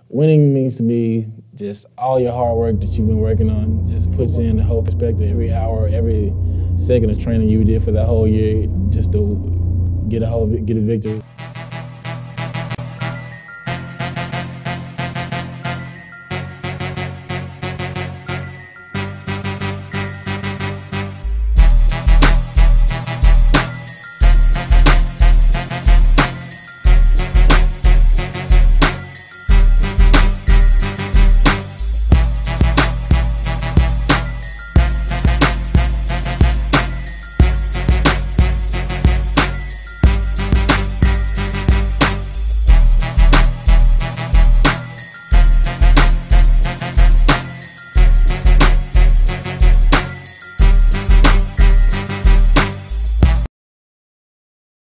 Winning means to me just all your hard work that you've been working on, just puts in the whole perspective every hour, every second of training you did for that whole year just to get a victory.